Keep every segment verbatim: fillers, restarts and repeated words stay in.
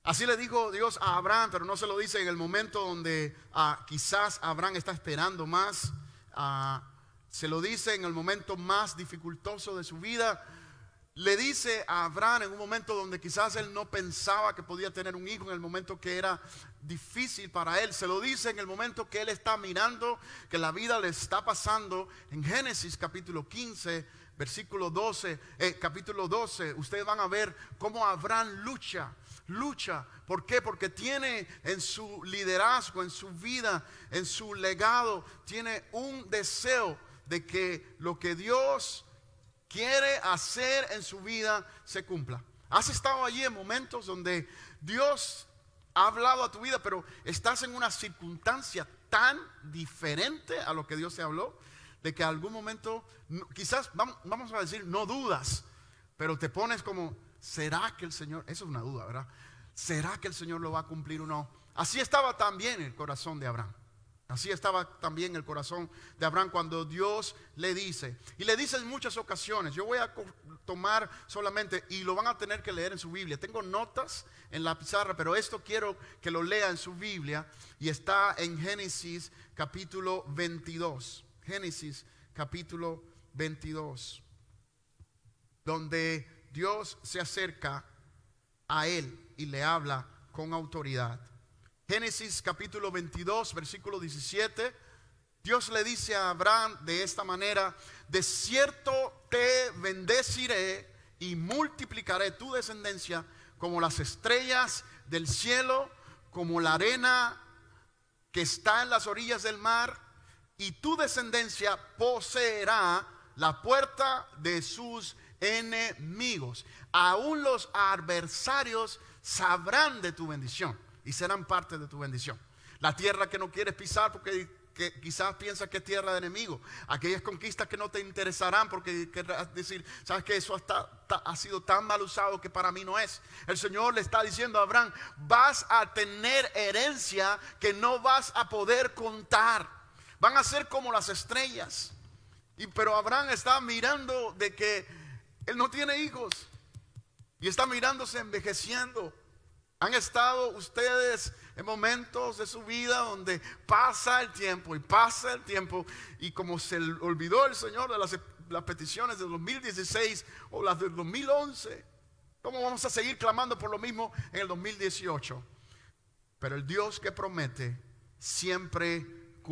Así le dijo Dios a Abraham, pero no se lo dice en el momento donde uh, quizás Abraham está esperando más. Uh, se lo dice en el momento más dificultoso de su vida. Le dice a Abraham en un momento donde quizás él no pensaba que podía tener un hijo, en el momento que era difícil para él. Se lo dice en el momento que él está mirando que la vida le está pasando. En Génesis capítulo quince, versículo doce, eh, capítulo doce, ustedes van a ver cómo Abraham lucha. Lucha, ¿por qué? Porque tiene en su liderazgo, en su vida, en su legado, tiene un deseo de que lo que Dios quiere hacer en su vida se cumpla. Has estado allí en momentos donde Dios ha hablado a tu vida, pero estás en una circunstancia tan diferente a lo que Dios te habló, de que algún momento, quizás vamos a decir, no dudas, pero te pones como, ¿será que el Señor? Eso es una duda, ¿verdad? ¿Será que el Señor lo va a cumplir o no? Así estaba también el corazón de Abraham. Así estaba también el corazón de Abraham cuando Dios le dice. Y le dice en muchas ocasiones. Yo voy a tomar solamente, y lo van a tener que leer en su Biblia. Tengo notas en la pizarra, pero esto quiero que lo lea en su Biblia. Y está en Génesis capítulo veintidós. Génesis capítulo veintidós. Donde Dios se acerca a él y le habla con autoridad. Génesis capítulo veintidós, versículo diecisiete. Dios le dice a Abraham de esta manera: de cierto te bendeciré y multiplicaré tu descendencia como las estrellas del cielo, como la arena que está en las orillas del mar, y tu descendencia poseerá la puerta de sus enemigos. Aún los adversarios sabrán de tu bendición y serán parte de tu bendición. La tierra que no quieres pisar porque que quizás piensas que es tierra de enemigo, aquellas conquistas que no te interesarán porque querrás decir, sabes que eso está, está, ha sido tan mal usado que para mí no es. El Señor le está diciendo a Abraham: vas a tener herencia que no vas a poder contar, van a ser como las estrellas. Y pero Abraham está mirando de que él no tiene hijos y está mirándose envejeciendo. Han estado ustedes en momentos de su vida donde pasa el tiempo y pasa el tiempo, y como se olvidó el Señor de las, las peticiones del dos mil dieciséis o las del dos mil once, ¿cómo vamos a seguir clamando por lo mismo en el dos mil dieciocho? Pero el Dios que promete siempre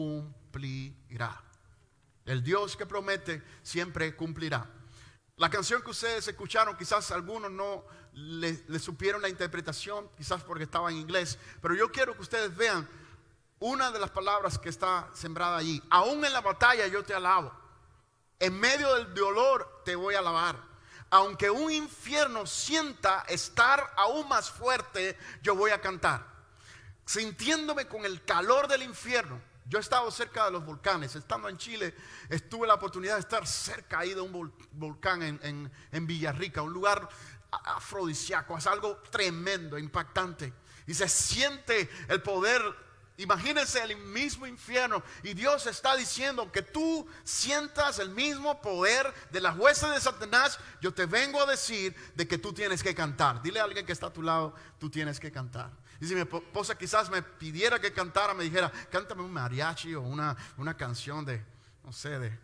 cumplirá. El Dios que promete siempre cumplirá. La canción que ustedes escucharon, quizás algunos no le, le supieron la interpretación, quizás porque estaba en inglés, pero yo quiero que ustedes vean una de las palabras que está sembrada allí. Aún en la batalla yo te alabo, en medio del dolor te voy a alabar. Aunque un infierno sienta estar aún más fuerte, yo voy a cantar. Sintiéndome con el calor del infierno. Yo he estado cerca de los volcanes. Estando en Chile, estuve la oportunidad de estar cerca ahí de un vol volcán en, en, en Villarrica, un lugar afrodisíaco. Es algo tremendo, impactante. Y se siente el poder. Imagínense el mismo infierno. Y Dios está diciendo que tú sientas el mismo poder de las huestes de Satanás. Yo te vengo a decir de que tú tienes que cantar. Dile a alguien que está a tu lado: tú tienes que cantar. Y si mi esposa quizás me pidiera que cantara, me dijera: cántame un mariachi o una, una canción de, no sé, de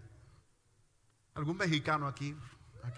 algún mexicano aquí, aquí.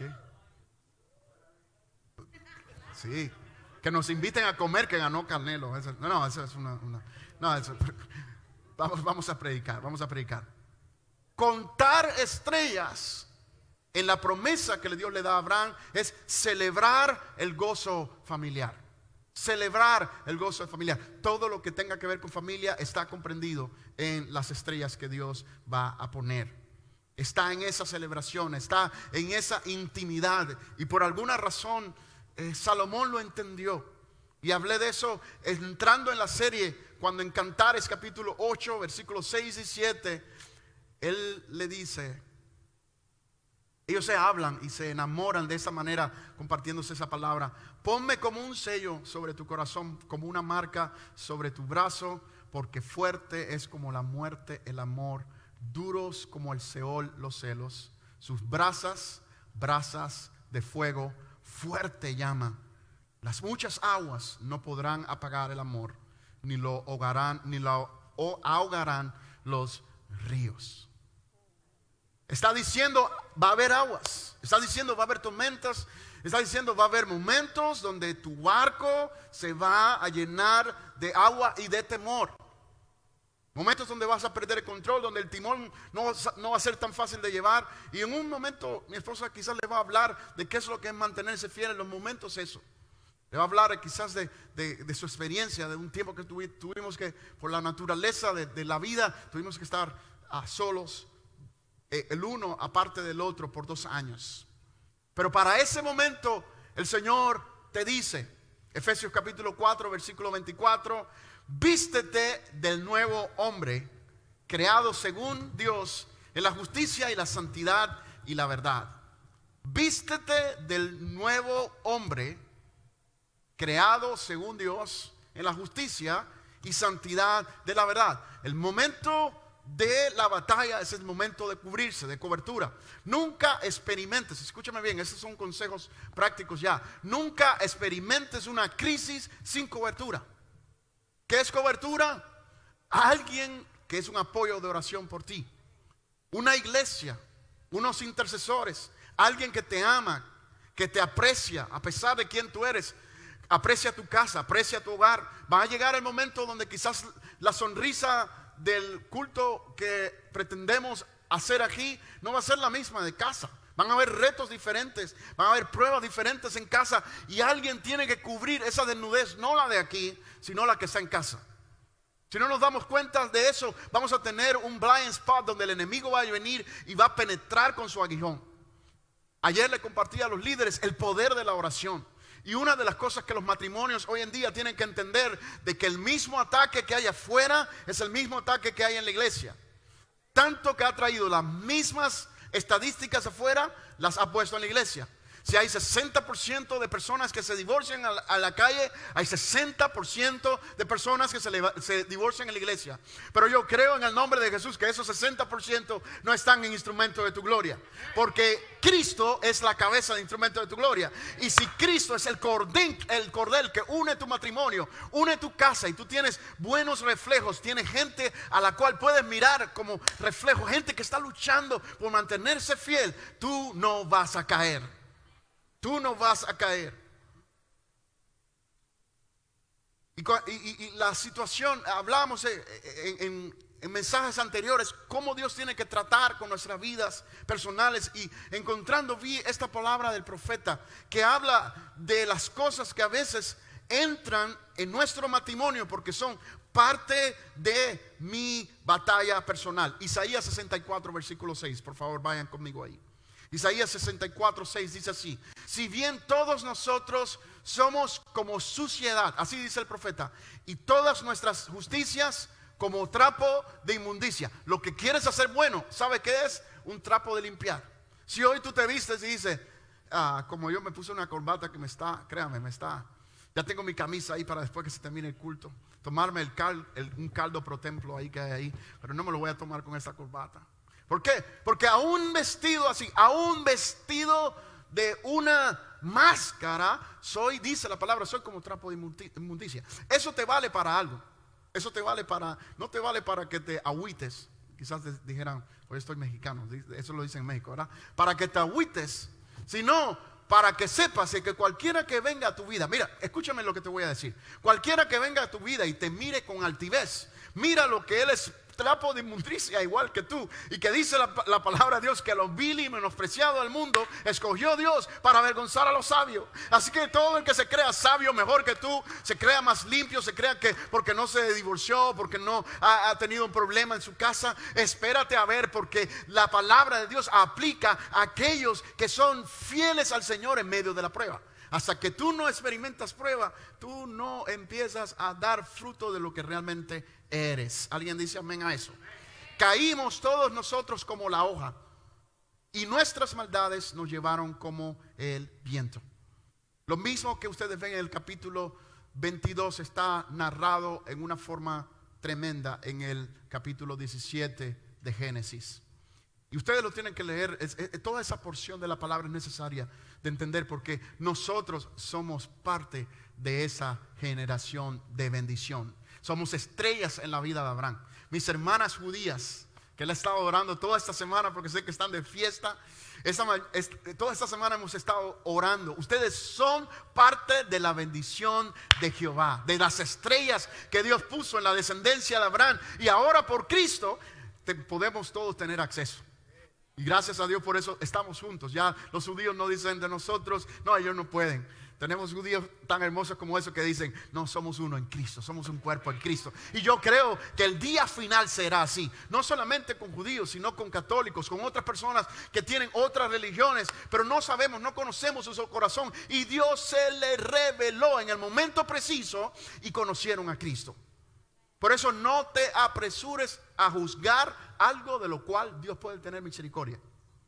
Sí, que nos inviten a comer, que ganó Canelo. Eso, no, no, eso es una, una no, eso, vamos, vamos a predicar, vamos a predicar. Contar estrellas en la promesa que Dios le da a Abraham es celebrar el gozo familiar. Celebrar el gozo de familia. Todo lo que tenga que ver con familia está comprendido en las estrellas que Dios va a poner. Está en esa celebración, está en esa intimidad. Y por alguna razón eh, Salomón lo entendió. Y hablé de eso entrando en la serie, cuando en Cantares capítulo ocho, versículos seis y siete, él le dice, ellos se hablan y se enamoran de esa manera, compartiéndose esa palabra. Ponme como un sello sobre tu corazón, como una marca sobre tu brazo, porque fuerte es como la muerte el amor, duros como el Seol los celos. Sus brasas, brasas de fuego, fuerte llama Las muchas aguas no podrán apagar el amor, ni lo ahogarán, ni lo ahogarán los ríos. Está diciendo va a haber aguas, está diciendo va a haber tormentas, está diciendo va a haber momentos donde tu barco se va a llenar de agua y de temor. Momentos donde vas a perder el control, donde el timón no, no va a ser tan fácil de llevar. Y en un momento mi esposa quizás le va a hablar de qué es lo que es mantenerse fiel en los momentos eso. Le va a hablar quizás de, de, de su experiencia, de un tiempo que tuvi, tuvimos que, por la naturaleza de, de la vida, tuvimos que estar a solos, eh, el uno aparte del otro por dos años. Pero para ese momento el Señor te dice, Efesios capítulo cuatro, versículo veinticuatro, vístete del nuevo hombre, creado según Dios, en la justicia y la santidad y la verdad. Vístete del nuevo hombre, creado según Dios, en la justicia y santidad de la verdad. El momento de la batalla es el momento de cubrirse, de cobertura. Nunca experimentes, escúchame bien, esos son consejos prácticos ya. Nunca experimentes una crisis sin cobertura. ¿Qué es cobertura? Alguien que es un apoyo de oración por ti. Una iglesia, unos intercesores, alguien que te ama, que te aprecia a pesar de quién tú eres. Aprecia tu casa, aprecia tu hogar. Va a llegar el momento donde quizás la sonrisa del culto que pretendemos hacer aquí no va a ser la misma de casa. Van a haber retos diferentes, van a haber pruebas diferentes en casa, y alguien tiene que cubrir esa desnudez, no la de aquí, sino la que está en casa. Si no nos damos cuenta de eso, vamos a tener un blind spot donde el enemigo va a venir y va a penetrar con su aguijón. Ayer le compartí a los líderes el poder de la oración. Y una de las cosas que los matrimonios hoy en día tienen que entender, de que el mismo ataque que hay afuera es el mismo ataque que hay en la iglesia. Tanto que ha traído las mismas estadísticas afuera, las ha puesto en la iglesia. Si hay sesenta por ciento de personas que se divorcian a la, a la calle, hay sesenta por ciento de personas que se, le, se divorcian en la iglesia. Pero yo creo en el nombre de Jesús que esos sesenta por ciento no están en instrumento de tu gloria, porque Cristo es la cabeza de instrumento de tu gloria. Y si Cristo es el cordel, el cordel que une tu matrimonio, une tu casa, y tú tienes buenos reflejos, tienes gente a la cual puedes mirar como reflejo, gente que está luchando por mantenerse fiel, tú no vas a caer. Tú no vas a caer. Y, y, y la situación, hablamos en, en, en mensajes anteriores, cómo Dios tiene que tratar con nuestras vidas personales. Y encontrando vi esta palabra del profeta que habla de las cosas que a veces entran en nuestro matrimonio porque son parte de mi batalla personal. Isaías sesenta y cuatro, versículo seis. Por favor, vayan conmigo ahí. Isaías sesenta y cuatro, seis dice así: si bien todos nosotros somos como suciedad, así dice el profeta, y todas nuestras justicias como trapo de inmundicia. Lo que quieres hacer bueno, ¿sabe qué es? Un trapo de limpiar. Si hoy tú te vistes y dices, ah, como yo me puse una corbata que me está, créame, me está, ya tengo mi camisa ahí para después que se termine el culto, tomarme el cal, el, un caldo pro templo ahí que hay ahí, pero no me lo voy a tomar con esta corbata. ¿Por qué? Porque a un vestido así, a un vestido de una máscara, soy, dice la palabra, soy como trapo de inmundicia. Eso te vale para algo. Eso te vale para, no te vale para que te agüites. Quizás te dijeran, hoy estoy mexicano, eso lo dicen en México, ¿verdad? Para que te agüites, sino para que sepas que cualquiera que venga a tu vida, mira, escúchame lo que te voy a decir. Cualquiera que venga a tu vida y te mire con altivez, mira lo que él es, trapo de inmundicia igual que tú, y que dice la, la palabra de Dios que a los vil y menospreciados del mundo escogió Dios para avergonzar a los sabios. Así que todo el que se crea sabio mejor que tú, se crea más limpio, se crea que porque no se divorció, porque no ha, ha tenido un problema en su casa, espérate a ver, porque la palabra de Dios aplica a aquellos que son fieles al Señor en medio de la prueba. Hasta que tú no experimentas prueba, tú no empiezas a dar fruto de lo que realmente eres. ¿Alguien dice amén a eso? Caímos todos nosotros como la hoja, y nuestras maldades nos llevaron como el viento. Lo mismo que ustedes ven en el capítulo veintidós está narrado en una forma tremenda en el capítulo diecisiete de Génesis. Y ustedes lo tienen que leer, es, es, toda esa porción de la palabra es necesaria. de entender, porque nosotros somos parte de esa generación de bendición. Somos estrellas en la vida de Abraham. Mis hermanas judías, que le he estado orando toda esta semana porque sé que están de fiesta. Esta, toda esta semana hemos estado orando. Ustedes son parte de la bendición de Jehová, de las estrellas que Dios puso en la descendencia de Abraham. Y ahora por Cristo te, podemos todos tener acceso. Y gracias a Dios por eso estamos juntos. Ya los judíos no dicen de nosotros, no, ellos no pueden. Tenemos judíos tan hermosos como esos que dicen, no, somos uno en Cristo, somos un cuerpo en Cristo. Y yo creo que el día final será así. No solamente con judíos, sino con católicos, con otras personas que tienen otras religiones, pero no sabemos, no conocemos su corazón. Y Dios se les reveló en el momento preciso y conocieron a Cristo. Por eso no te apresures a juzgar algo de lo cual Dios puede tener misericordia.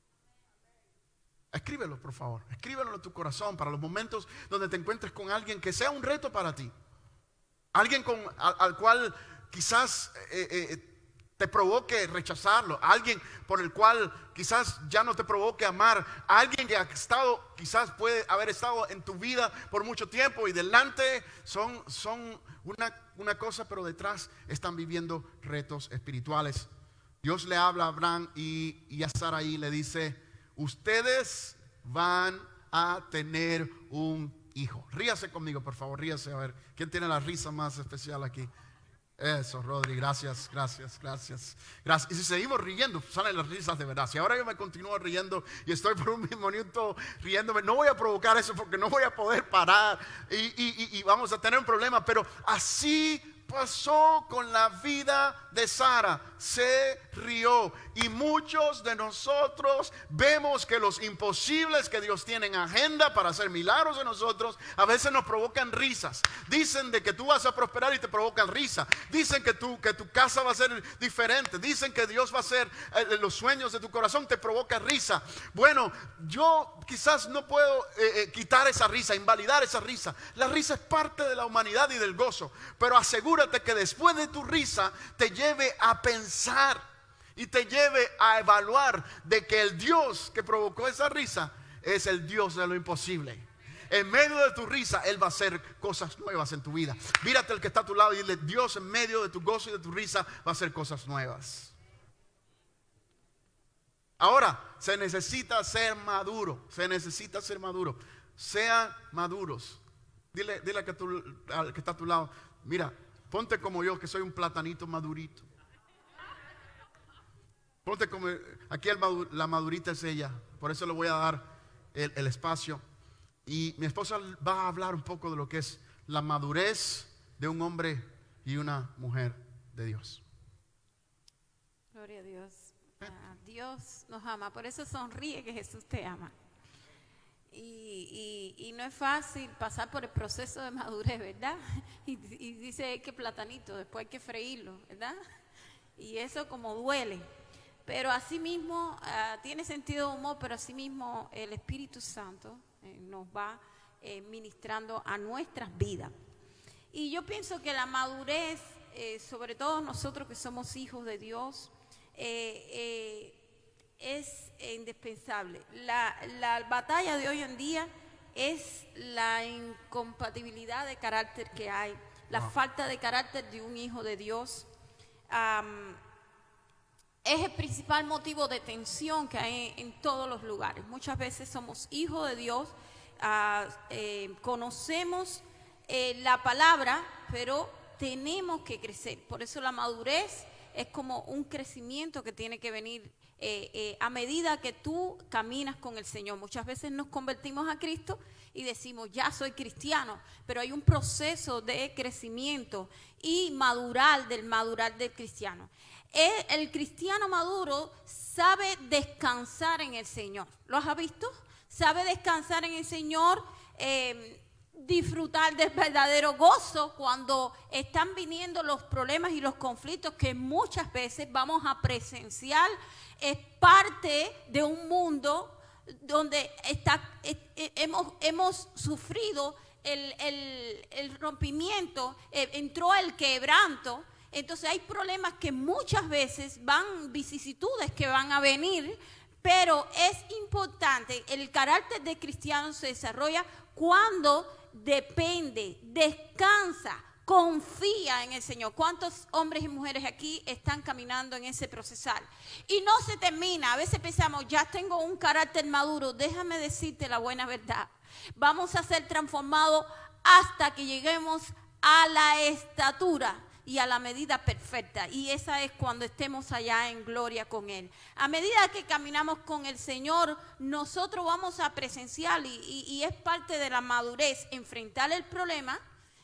Escríbelo, por favor, escríbelo en tu corazón para los momentos donde te encuentres con alguien que sea un reto para ti. Alguien con, al, al cual quizás eh, eh, te provoque rechazarlo. Alguien por el cual quizás ya no te provoque amar. Alguien que ha estado, quizás puede haber estado en tu vida por mucho tiempo y delante son, son una, una cosa, pero detrás están viviendo retos espirituales. Dios le habla a Abraham y, y a Sarai le dice: ustedes van a tener un hijo. Ríase conmigo, por favor, ríase. A ver, ¿quién tiene la risa más especial aquí? Eso, Rodri, gracias, gracias, gracias, gracias. Y si seguimos riendo, salen las risas de verdad. Si ahora yo me continúo riendo y estoy por un mismo minuto riéndome, no voy a provocar eso porque no voy a poder parar y, y, y, y vamos a tener un problema. Pero así pasó con la vida de Sara. Se rió. Y muchos de nosotros vemos que los imposibles que Dios tiene en agenda para hacer milagros en nosotros a veces nos provocan risas. Dicen de que tú vas a prosperar y te provocan risa. Dicen que, tú, que tu casa va a ser diferente. Dicen que Dios va a hacer eh, los sueños de tu corazón, te provoca risa. Bueno, yo quizás no puedo eh, eh, quitar esa risa, invalidar esa risa. La risa es parte de la humanidad y del gozo. Pero asegúrate que después de tu risa te lleve a pensar y te lleve a evaluar de que el Dios que provocó esa risa es el Dios de lo imposible. En medio de tu risa Él va a hacer cosas nuevas en tu vida. Mírate al que está a tu lado y dile: Dios, en medio de tu gozo y de tu risa va a hacer cosas nuevas. Ahora, se necesita ser maduro. Se necesita ser maduro. Sean maduros. Dile, dile al que, tú, al que está a tu lado: mira, ponte como yo, que soy un platanito madurito. Ponte como, aquí el, la madurita es ella. Por eso le voy a dar el, el espacio. Y mi esposa va a hablar un poco de lo que es la madurez de un hombre y una mujer de Dios. Gloria a Dios. Ah, Dios nos ama. Por eso sonríe, que Jesús te ama. Y, y, y no es fácil pasar por el proceso de madurez, ¿verdad? Y, y dice que platanito, después hay que freírlo, ¿verdad? Y eso como duele. Pero asimismo uh, tiene sentido de humor, pero asimismo el Espíritu Santo eh, nos va eh, ministrando a nuestras vidas. Y yo pienso que la madurez, eh, sobre todo nosotros que somos hijos de Dios, eh, eh, es indispensable. La, la batalla de hoy en día es la incompatibilidad de carácter que hay, la wow. falta de carácter de un hijo de Dios. Um, es el principal motivo de tensión que hay en, en todos los lugares. Muchas veces somos hijos de Dios, uh, eh, conocemos eh, la palabra, pero tenemos que crecer. Por eso la madurez es como un crecimiento que tiene que venir Eh, eh, a medida que tú caminas con el Señor. Muchas veces nos convertimos a Cristo y decimos: ya soy cristiano, pero hay un proceso de crecimiento y madurar del madurar del cristiano. El, el cristiano maduro sabe descansar en el Señor. ¿Lo has visto? Sabe descansar en el Señor, eh, disfrutar del verdadero gozo cuando están viniendo los problemas y los conflictos que muchas veces vamos a presenciar. Es parte de un mundo donde está, eh, eh, hemos, hemos sufrido el, el, el rompimiento, eh, entró el quebranto. Entonces hay problemas que muchas veces van, vicisitudes que van a venir, Pero es importante, el carácter de cristiano se desarrolla cuando depende, descansa, confía en el Señor. ¿Cuántos hombres y mujeres aquí están caminando en ese procesal? Y no se termina. A veces pensamos, ya tengo un carácter maduro. Déjame decirte la buena verdad. Vamos a ser transformados hasta que lleguemos a la estatura y a la medida perfecta. Y esa es cuando estemos allá en gloria con Él. A medida que caminamos con el Señor, nosotros vamos a presenciar, y, y, y es parte de la madurez, enfrentar el problema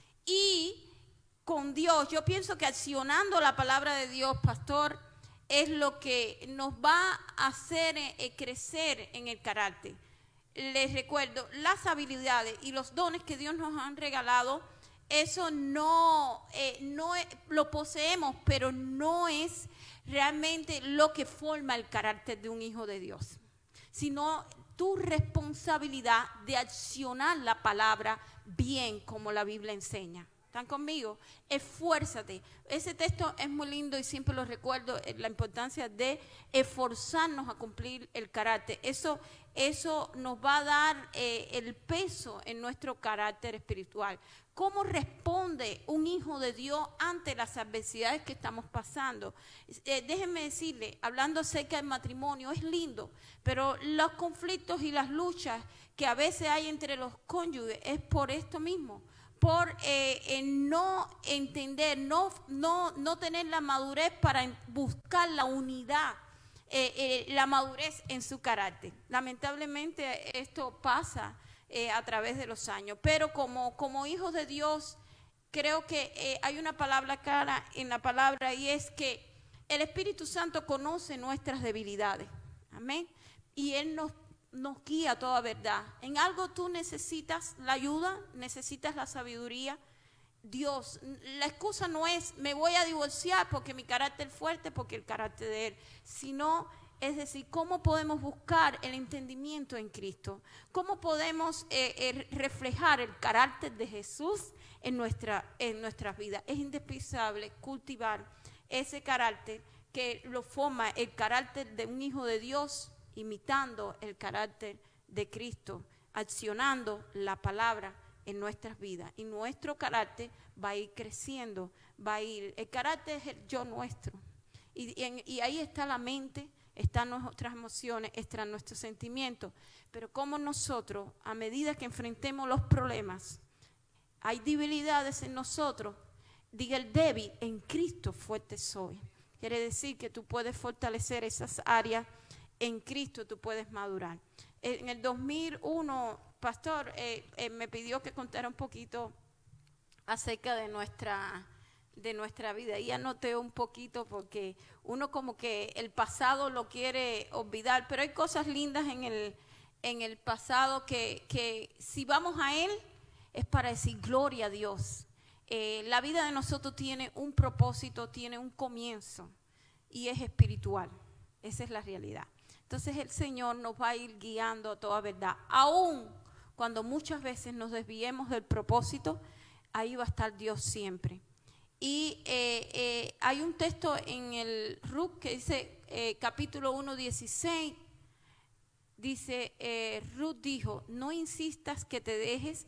y con Dios. Yo pienso que accionando la palabra de Dios, pastor, es lo que nos va a hacer eh, crecer en el carácter. Les recuerdo, las habilidades y los dones que Dios nos han regalado, eso no, eh, no es, lo poseemos, pero no es realmente lo que forma el carácter de un hijo de Dios, sino tu responsabilidad de accionar la palabra bien como la Biblia enseña. ¿Están conmigo? Esfuérzate. Ese texto es muy lindo y siempre lo recuerdo, la importancia de esforzarnos a cumplir el carácter. Eso, eso nos va a dar eh, el peso en nuestro carácter espiritual. ¿Cómo responde un hijo de Dios ante las adversidades que estamos pasando? Eh, déjenme decirle, hablando acerca del matrimonio, es lindo, pero los conflictos y las luchas que a veces hay entre los cónyuges es por esto mismo. Por eh, eh, no entender, no, no, no tener la madurez para buscar la unidad, eh, eh, la madurez en su carácter. Lamentablemente esto pasa eh, a través de los años, pero como, como hijos de Dios, creo que eh, hay una palabra clara en la palabra, y es que el Espíritu Santo conoce nuestras debilidades, amén, y Él nos nos guía a toda verdad. En algo tú necesitas la ayuda, necesitas la sabiduría. Dios, la excusa no es me voy a divorciar porque mi carácter es fuerte, porque el carácter de Él, sino es decir, cómo podemos buscar el entendimiento en Cristo, cómo podemos eh, eh, reflejar el carácter de Jesús en, nuestra, en nuestras vidas. Es indispensable cultivar ese carácter que lo forma el carácter de un hijo de Dios, imitando el carácter de Cristo, accionando la palabra en nuestras vidas. Y nuestro carácter va a ir creciendo, va a ir, el carácter es el yo nuestro. Y, y, en, y ahí está la mente, están nuestras emociones, están nuestros sentimientos. Pero como nosotros, a medida que enfrentemos los problemas, hay debilidades en nosotros, diga el débil, en Cristo fuerte soy. Quiere decir que tú puedes fortalecer esas áreas. En Cristo tú puedes madurar. En el dos mil uno, pastor, eh, eh, me pidió que contara un poquito acerca de nuestra, de nuestra vida. Y anoté un poquito porque uno como que el pasado lo quiere olvidar, pero hay cosas lindas en el, en el pasado que, que si vamos a Él es para decir gloria a Dios. Eh, la vida de nosotros tiene un propósito, tiene un comienzo y es espiritual. Esa es la realidad. Entonces el Señor nos va a ir guiando a toda verdad. Aún cuando muchas veces nos desviemos del propósito, ahí va a estar Dios siempre. Y eh, eh, hay un texto en el Ruth que dice, eh, capítulo uno, dieciséis, dice, eh, Ruth dijo, no insistas que te dejes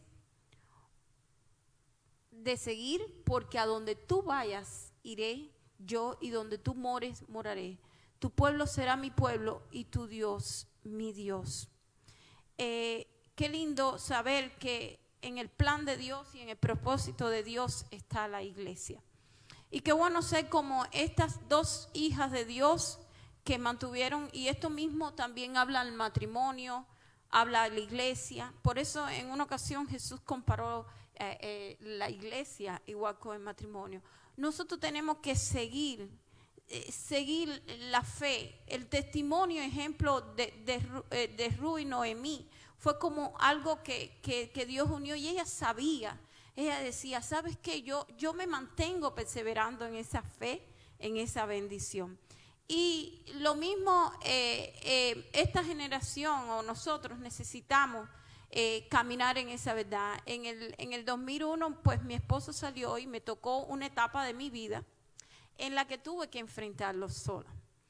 de seguir, porque a donde tú vayas iré yo, y donde tú mores moraré. Tu pueblo será mi pueblo y tu Dios mi Dios. Eh, qué lindo saber que en el plan de Dios y en el propósito de Dios está la iglesia. Y qué bueno ser como estas dos hijas de Dios que mantuvieron, y esto mismo también habla el matrimonio, habla la iglesia. Por eso en una ocasión Jesús comparó eh, eh, la iglesia igual con el matrimonio. Nosotros tenemos que seguir Eh, seguir la fe. El testimonio, ejemplo de, de, de, de Ruth y Noemí, fue como algo que, que, que Dios unió, y ella sabía, ella decía, ¿sabes qué? Yo, yo me mantengo perseverando en esa fe, en esa bendición. Y lo mismo, eh, eh, esta generación o nosotros necesitamos eh, caminar en esa verdad. En el, en el dos mil uno, pues mi esposo salió y me tocó una etapa de mi vida en la que tuve que enfrentarlo sola.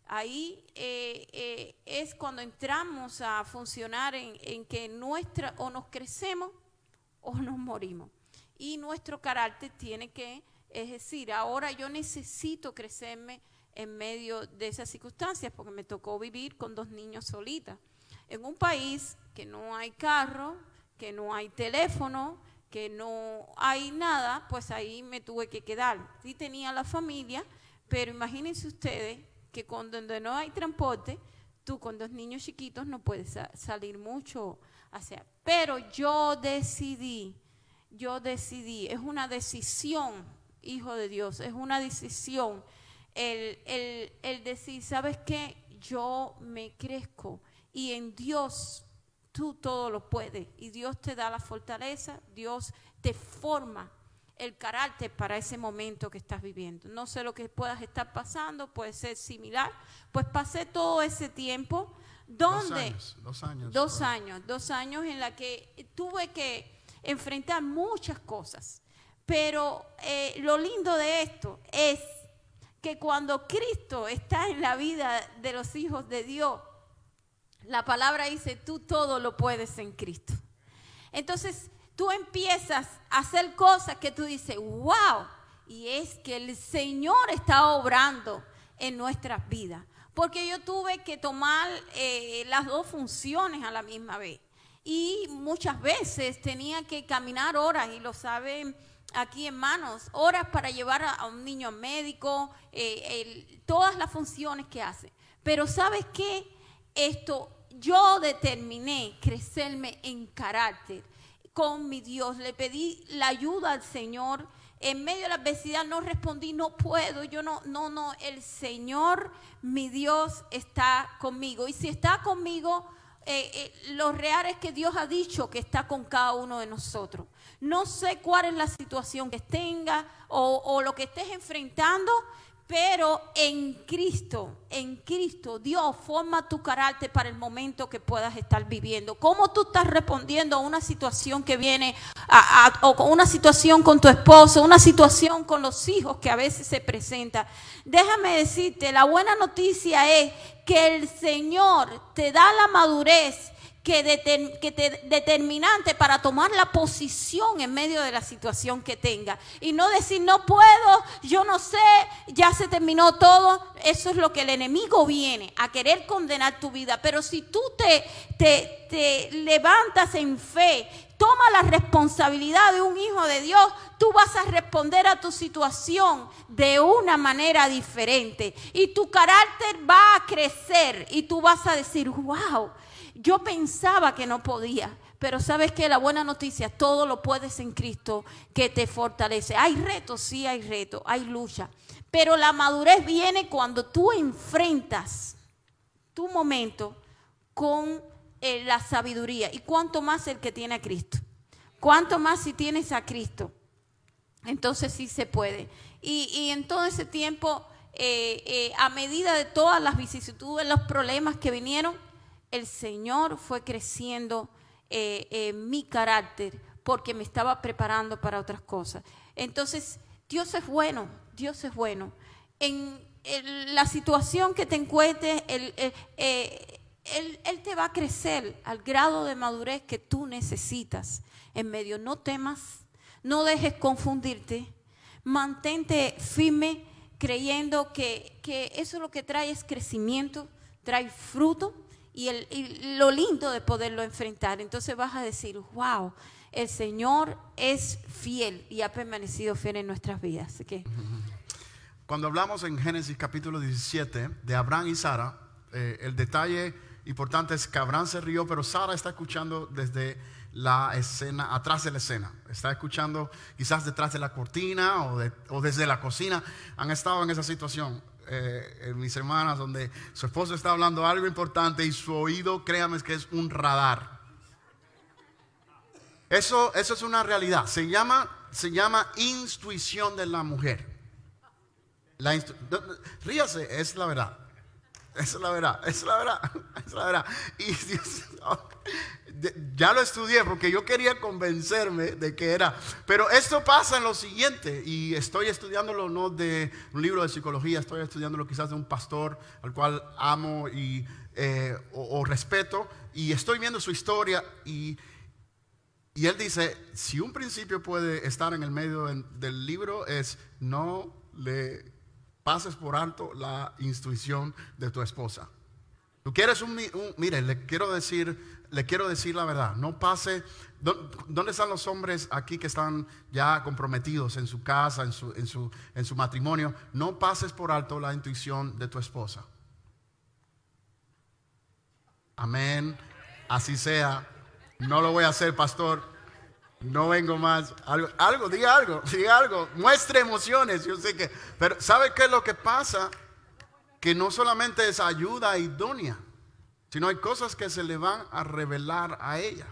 Ahí eh, eh, es cuando entramos a funcionar en, en que nuestra, o nos crecemos o nos morimos. Y nuestro carácter tiene que, es decir, ahora yo necesito crecerme en medio de esas circunstancias, porque me tocó vivir con dos niños solitas. En un país que no hay carro, que no hay teléfono, que no hay nada, pues ahí me tuve que quedar. Sí tenía la familia, pero imagínense ustedes que cuando no hay transporte, tú con dos niños chiquitos no puedes sa- salir mucho hacia. Pero yo decidí, yo decidí, es una decisión, hijo de Dios, es una decisión, el, el, el decir, ¿sabes qué? Yo me crezco y en Dios tú todo lo puedes y Dios te da la fortaleza, Dios te forma el carácter para ese momento que estás viviendo. No sé lo que puedas estar pasando, puede ser similar. Pues pasé todo ese tiempo donde... Dos años. Dos años. Dos bueno. años, dos años en la que tuve que enfrentar muchas cosas. Pero eh, lo lindo de esto es que cuando Cristo está en la vida de los hijos de Dios, la palabra dice, tú todo lo puedes en Cristo. Entonces, tú empiezas a hacer cosas que tú dices, wow, y es que el Señor está obrando en nuestras vidas. Porque yo tuve que tomar eh, las dos funciones a la misma vez. Y muchas veces tenía que caminar horas, y lo saben aquí hermanos, horas para llevar a, a un niño al médico, eh, el, todas las funciones que hace. Pero ¿sabes qué? Esto, yo determiné crecerme en carácter con mi Dios, le pedí la ayuda al Señor. En medio de la adversidad no respondí, no puedo, yo no, no, no, el Señor, mi Dios, está conmigo. Y si está conmigo, eh, eh, lo real es que Dios ha dicho que está con cada uno de nosotros. No sé cuál es la situación que tenga o, o lo que estés enfrentando, pero en Cristo, en Cristo, Dios forma tu carácter para el momento que puedas estar viviendo. ¿Cómo tú estás respondiendo a una situación que viene, a, a, o con una situación con tu esposo, una situación con los hijos que a veces se presenta? Déjame decirte, la buena noticia es que el Señor te da la madurez que, deter, que te, determinante para tomar la posición en medio de la situación que tenga. Y no decir, no puedo, yo no sé, ya se terminó todo. Eso es lo que el enemigo viene, a querer condenar tu vida. Pero si tú te, te, te levantas en fe, toma la responsabilidad de un hijo de Dios, tú vas a responder a tu situación de una manera diferente. Y tu carácter va a crecer y tú vas a decir, wow, yo pensaba que no podía, pero sabes que la buena noticia, todo lo puedes en Cristo que te fortalece. Hay retos, sí hay retos, hay lucha, pero la madurez viene cuando tú enfrentas tu momento con eh, la sabiduría. Y cuánto más el que tiene a Cristo, cuánto más si tienes a Cristo, entonces sí se puede. Y, y en todo ese tiempo, eh, eh, a medida de todas las vicisitudes, los problemas que vinieron, el Señor fue creciendo eh, eh, mi carácter porque me estaba preparando para otras cosas. Entonces, Dios es bueno, Dios es bueno. En, en la situación que te encuentres, él, eh, eh, él, él te va a crecer al grado de madurez que tú necesitas en medio. No temas, no dejes confundirte, mantente firme creyendo que, que eso lo que trae es crecimiento, trae fruto. Y, el, y lo lindo de poderlo enfrentar. Entonces vas a decir, wow, el Señor es fiel y ha permanecido fiel en nuestras vidas. Así que, cuando hablamos en Génesis capítulo diecisiete de Abraham y Sara, eh, el detalle importante es que Abraham se rió, pero Sara está escuchando desde la escena, atrás de la escena. Está escuchando quizás detrás de la cortina o, de, o desde la cocina. Han estado en esa situación. Eh, mis hermanas, donde su esposo está hablando algo importante y su oído, créanme, que es un radar. Eso, eso es una realidad. Se llama, se llama intuición de la mujer. La instu- Ríase, es la verdad. Esa es la verdad, esa es la verdad, esa es la verdad. Y Dios, ya lo estudié porque yo quería convencerme de que era. Pero esto pasa en lo siguiente, y estoy estudiándolo no de un libro de psicología, estoy estudiándolo quizás de un pastor al cual amo y, eh, o, o respeto, y estoy viendo su historia y, y él dice, si un principio puede estar en el medio en, del libro es no le pases por alto la instrucción de tu esposa. Tú quieres un, un mire, le quiero decir, le quiero decir la verdad. No pase. ¿Dónde están los hombres aquí que están ya comprometidos en su casa, en su, en su, en su matrimonio? No pases por alto la intuición de tu esposa. Amén. Así sea. No lo voy a hacer, pastor. No vengo más. Algo, algo, diga algo, diga algo. Muestre emociones. Yo sé que, pero ¿sabe qué es lo que pasa? Que no solamente es ayuda idónea, sino hay cosas que se le van a revelar a ella.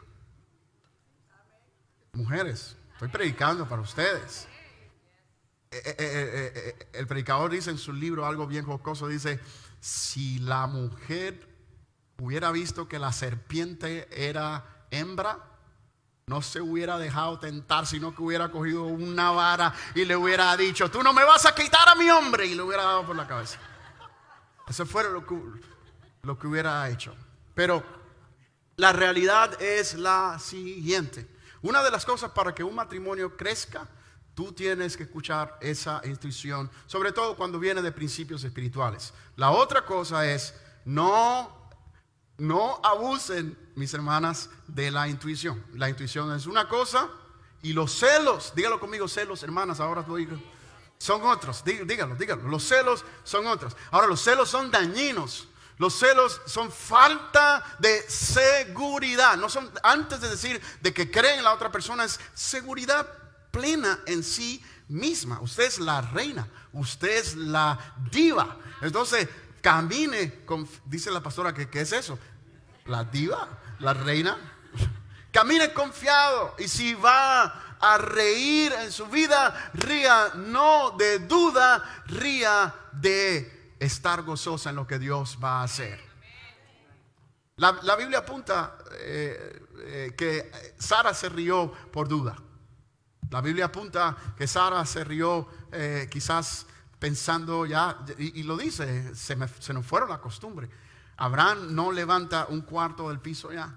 Mujeres, estoy predicando para ustedes. Eh, eh, eh, eh, el predicador dice en su libro algo bien jocoso, dice, si la mujer hubiera visto que la serpiente era hembra, no se hubiera dejado tentar, sino que hubiera cogido una vara y le hubiera dicho, tú no me vas a quitar a mi hombre, y le hubiera dado por la cabeza. Eso fuera lo que, lo que hubiera hecho. Pero la realidad es la siguiente. Una de las cosas para que un matrimonio crezca, tú tienes que escuchar esa instrucción, sobre todo cuando viene de principios espirituales. La otra cosa es, no, no abusen, mis hermanas, de la intuición. La intuición es una cosa y los celos, dígalo conmigo, celos, hermanas, ahora lo digo. Son otros, dígalo, dígalo. Los celos son otros. Ahora, los celos son dañinos. Los celos son falta de seguridad. No son, antes de decir de que creen en la otra persona, es seguridad plena en sí misma. Usted es la reina, usted es la diva. Entonces, camine con, dice la pastora, que ¿qué es eso? La diva, la reina. Camine confiado, y si va a reír en su vida, ría no de duda, ría de estar gozosa en lo que Dios va a hacer. La, la Biblia apunta eh, eh, que Sara se rió por duda. La Biblia apunta que Sara se rió eh, quizás pensando ya, y, y lo dice, se, me, se nos fueron la costumbre. Abraham no levanta un cuarto del piso ya.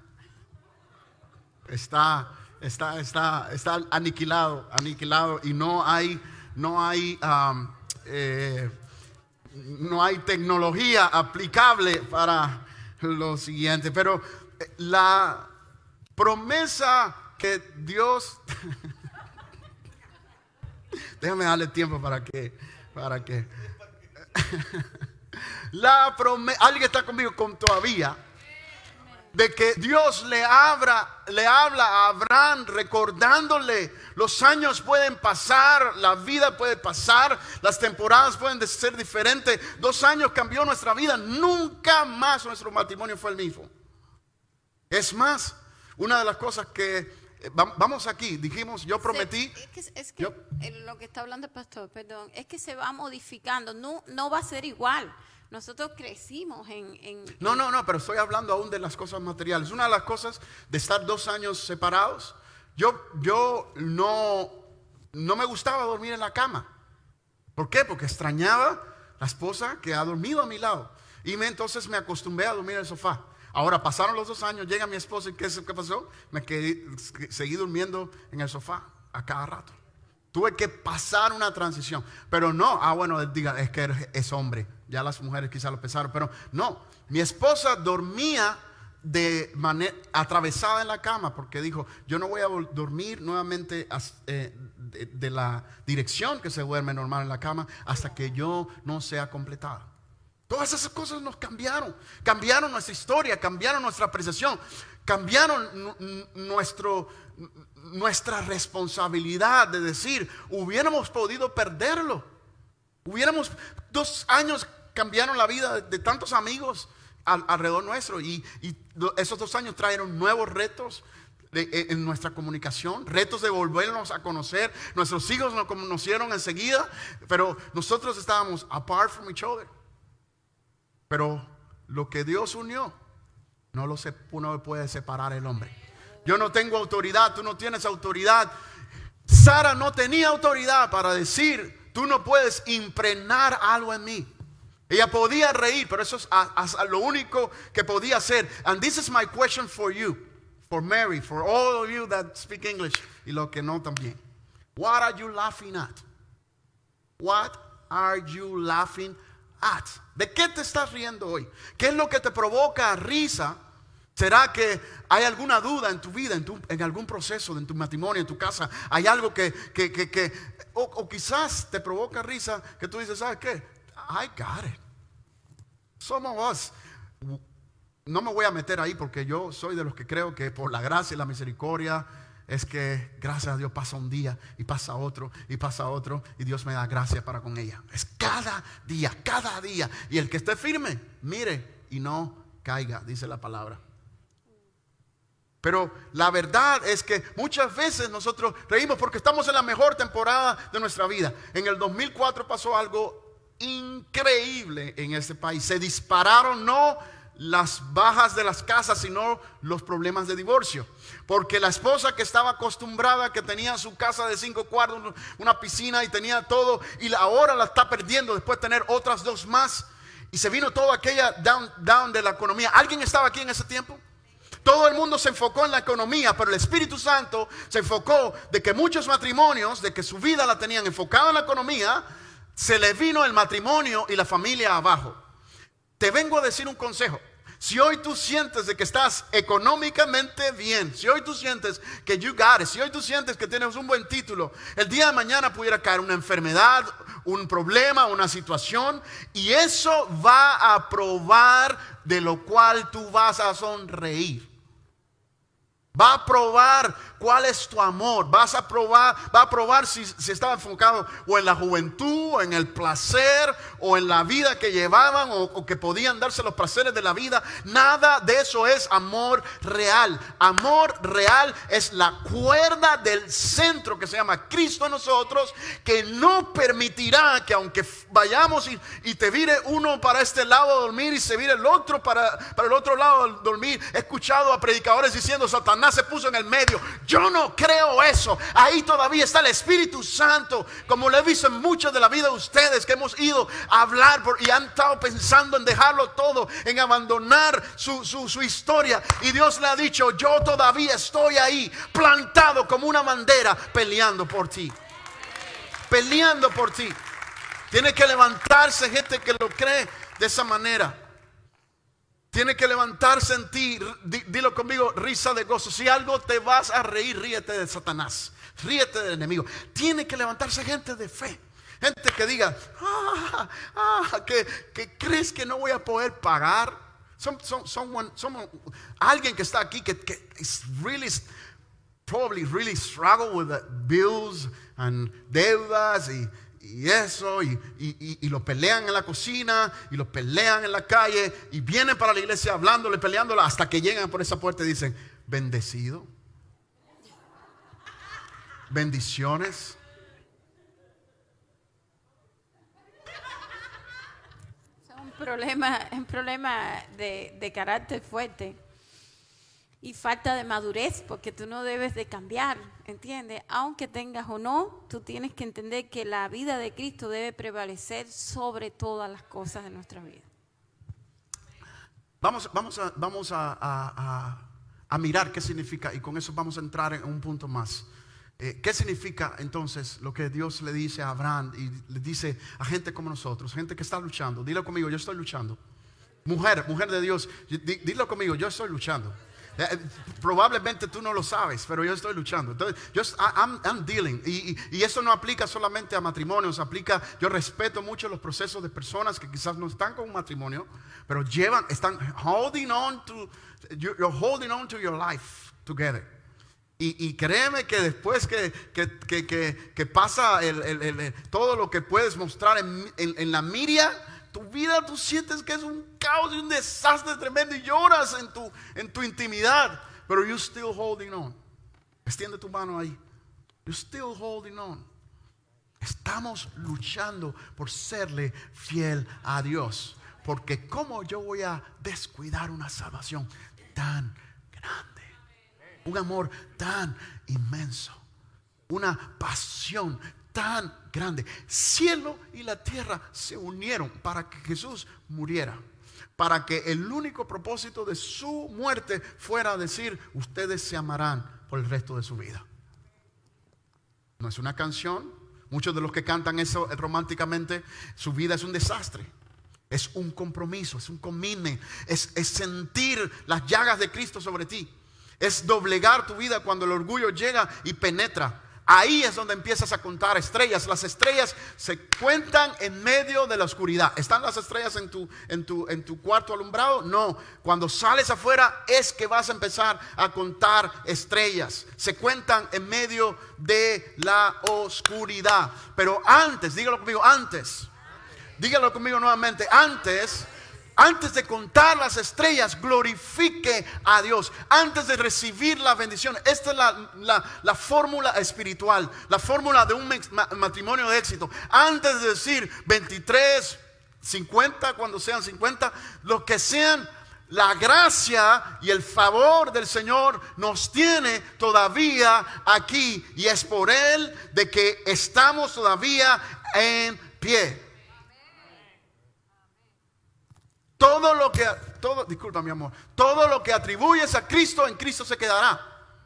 Está, está, está, está aniquilado, aniquilado, y no hay, no hay, um, eh, no hay tecnología aplicable para lo siguiente. Pero la promesa que Dios, déjame darle tiempo para que, para que, la promesa, alguien está conmigo con todavía. De que Dios le habla, le habla a Abraham recordándole, los años pueden pasar, la vida puede pasar, las temporadas pueden ser diferentes. Dos años cambió nuestra vida, nunca más nuestro matrimonio fue el mismo. Es más, una de las cosas que vamos aquí, dijimos, yo prometí. Se, es que, es que yo, lo que está hablando el pastor, perdón, es que se va modificando, no, no va a ser igual. Nosotros crecimos en, en... No, no, no, pero estoy hablando aún de las cosas materiales. Una de las cosas de estar dos años separados, yo, yo no, no me gustaba dormir en la cama. ¿Por qué? Porque extrañaba la esposa que ha dormido a mi lado. Y me, entonces me acostumbré a dormir en el sofá. Ahora pasaron los dos años, llega mi esposa y ¿qué, qué pasó? Me quedé, seguí durmiendo en el sofá a cada rato. Tuve que pasar una transición, pero no, ah bueno, diga, es que es hombre, ya las mujeres quizás lo pensaron, pero no, mi esposa dormía de manera atravesada en la cama, porque dijo, yo no voy a dormir nuevamente eh, de, de la dirección que se duerme normal en la cama hasta que yo no sea completada. Todas esas cosas nos cambiaron, cambiaron nuestra historia, cambiaron nuestra apreciación, cambiaron nuestro... nuestra responsabilidad de decir, hubiéramos podido perderlo. Hubiéramos, dos años cambiaron la vida de, de tantos amigos al, alrededor nuestro, y, y esos dos años trajeron nuevos retos de, en nuestra comunicación, retos de volvernos a conocer. Nuestros hijos nos conocieron enseguida, pero nosotros estábamos apart from each other. Pero lo que Dios unió, No lo sé, uno puede separar el hombre. Yo no tengo autoridad, tú no tienes autoridad. Sara no tenía autoridad para decir, tú no puedes impregnar algo en mí. Ella podía reír, pero eso es a, a, a lo único que podía hacer. And this is my question for you, for Mary, for all of you that speak English, y los que no también. What are you laughing at? What are you laughing at? ¿De qué te estás riendo hoy? ¿Qué es lo que te provoca risa? ¿Será que hay alguna duda en tu vida, en, tu, en algún proceso, en tu matrimonio, en tu casa? ¿Hay algo que, que, que, que o, o quizás te provoca risa que tú dices, ¿sabes qué? I got it. Some of us. No me voy a meter ahí porque yo soy de los que creo que por la gracia y la misericordia es que gracias a Dios pasa un día y pasa otro y pasa otro y Dios me da gracia para con ella. Es cada día, cada día. Y el que esté firme, mire y no caiga, dice la palabra. Pero la verdad es que muchas veces nosotros reímos porque estamos en la mejor temporada de nuestra vida. En el dos mil cuatro pasó algo increíble en este país. Se dispararon no las bajas de las casas, sino los problemas de divorcio. Porque la esposa que estaba acostumbrada, que tenía su casa de cinco cuartos, una piscina y tenía todo, y ahora la está perdiendo después de tener otras dos más. Y se vino toda aquella down, down de la economía. ¿Alguien estaba aquí en ese tiempo? Todo el mundo se enfocó en la economía, pero el Espíritu Santo se enfocó de que muchos matrimonios, de que su vida la tenían enfocada en la economía, se le vino el matrimonio y la familia abajo. Te vengo a decir un consejo. Si hoy tú sientes de que estás económicamente bien, si hoy tú sientes que you got it, si hoy tú sientes que tienes un buen título, el día de mañana pudiera caer una enfermedad, un problema, una situación, y eso va a probar de lo cual tú vas a sonreír. Va a probar cuál es tu amor. Vas a probar, va a probar si, si estaba enfocado o en la juventud, o en el placer, o en la vida que llevaban, o, o que podían darse los placeres de la vida. Nada de eso es amor real. Amor real es la cuerda del centro que se llama Cristo en nosotros, que no permitirá que aunque vayamos y, y te vire uno para este lado a dormir y se vire el otro para, para el otro lado a dormir. He escuchado a predicadores diciendo, Satanás se puso en el medio. Yo no creo eso. Ahí todavía está el Espíritu Santo, como lo he visto en muchas de la vida de ustedes que hemos ido a hablar por, y han estado pensando en dejarlo todo, en abandonar su, su, su historia, y Dios le ha dicho, yo todavía estoy ahí plantado como una bandera peleando por ti, peleando por ti. Tiene que levantarse gente que lo cree de esa manera. Tiene que levantarse en ti, dilo conmigo, risa de gozo. Si algo te vas a reír, ríete de Satanás, ríete del enemigo. Tiene que levantarse gente de fe, gente que diga, ah, ah, que, que crees que no voy a poder pagar. Some, some, someone, someone, alguien que está aquí que, que is really, probably really struggle with the bills and deudas y Y eso, y, y, y lo pelean en la cocina, y lo pelean en la calle, y vienen para la iglesia hablándole, peleándola, hasta que llegan por esa puerta y dicen, bendecido, bendiciones. Es un problema, un problema de, de carácter fuerte y falta de madurez, porque tú no debes de cambiar, ¿entiendes? Aunque tengas o no, tú tienes que entender que la vida de Cristo debe prevalecer sobre todas las cosas de nuestra vida. Vamos, vamos, a, vamos a, a, a, a mirar qué significa, y con eso vamos a entrar en un punto más. Eh, ¿Qué significa entonces lo que Dios le dice a Abraham y le dice a gente como nosotros, gente que está luchando? Dilo conmigo, yo estoy luchando. Mujer, mujer de Dios, dilo conmigo, yo estoy luchando. Eh, probablemente tú no lo sabes, pero yo estoy luchando. Entonces, yo, I'm, I'm dealing. Y, y, y eso no aplica solamente a matrimonios, aplica. Yo respeto mucho los procesos de personas que quizás no están con un matrimonio, pero llevan, están holding on to, you're holding on to your life together. Y, y créeme que después que, que, que, que, que pasa el, el, el, el, todo lo que puedes mostrar en, en, en la media, tu vida tú sientes que es un caos y un desastre tremendo y lloras en tu, en tu intimidad, pero you're still holding on. Extiende tu mano ahí. You're still holding on. Estamos luchando por serle fiel a Dios, porque ¿cómo yo voy a descuidar una salvación? tan grande, un amor tan inmenso, una pasión tan grande. Cielo y la tierra se unieron para que Jesús muriera, para que el único propósito de su muerte fuera decir: ustedes se amarán por el resto de su vida. No es una canción. Muchos de los que cantan eso románticamente, su vida es un desastre. Es un compromiso, es un commitment, es, es sentir las llagas de Cristo sobre ti. Es doblegar tu vida cuando el orgullo llega y penetra. Ahí es donde empiezas a contar estrellas. Las estrellas se cuentan en medio de la oscuridad. ¿Están las estrellas en tu, en tu, en tu cuarto alumbrado? No. Cuando sales afuera es que vas a empezar a contar estrellas. Se cuentan en medio de la oscuridad. Pero antes, dígalo conmigo, antes. Dígalo conmigo nuevamente, antes. Antes de contar las estrellas, glorifique a Dios. Antes de recibir la bendición. Esta es la, la, la fórmula espiritual, la fórmula de un matrimonio de éxito. Antes de decir veintitrés, cincuenta, cuando sean cincuenta, lo que sean, la gracia y el favor del Señor nos tiene todavía aquí. Y es por Él de que estamos todavía en pie. Todo lo que, todo, disculpa mi amor, todo lo que atribuyes a Cristo, en Cristo se quedará.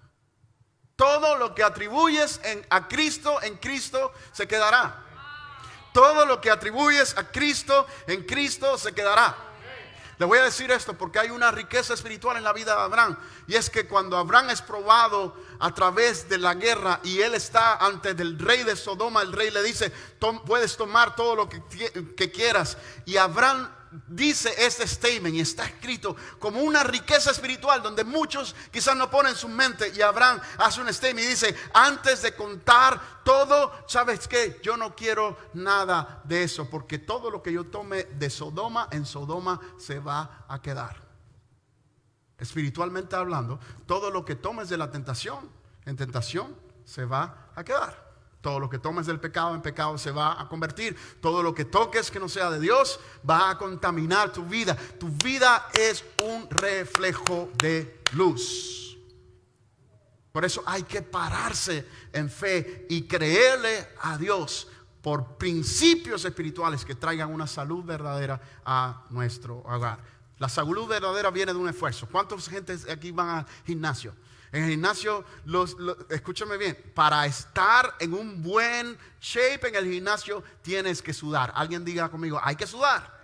Todo lo que atribuyes en, a Cristo, en Cristo se quedará. Todo lo que atribuyes a Cristo, en Cristo se quedará. Le voy a decir esto porque hay una riqueza espiritual en la vida de Abraham. Y es que cuando Abraham es probado a través de la guerra y él está ante el rey de Sodoma, el rey le dice: puedes tomar todo lo que, que quieras. Y Abraham dice este statement y está escrito como una riqueza espiritual donde muchos quizás no ponen su mente. Y Abraham hace un statement y dice: antes de contar todo, ¿sabes qué? Yo no quiero nada de eso, porque todo lo que yo tome de Sodoma, en Sodoma se va a quedar. Espiritualmente hablando, todo lo que tomes de la tentación, en tentación se va a quedar. Todo lo que tomes del pecado, en pecado se va a convertir. Todo lo que toques que no sea de Dios va a contaminar tu vida. Tu vida es un reflejo de luz. Por eso hay que pararse en fe y creerle a Dios por principios espirituales que traigan una salud verdadera a nuestro hogar. La salud verdadera viene de un esfuerzo. ¿Cuántos gente aquí van al gimnasio? En el gimnasio, los, los, escúchame bien, para estar en un buen shape en el gimnasio tienes que sudar. Alguien diga conmigo: hay que sudar.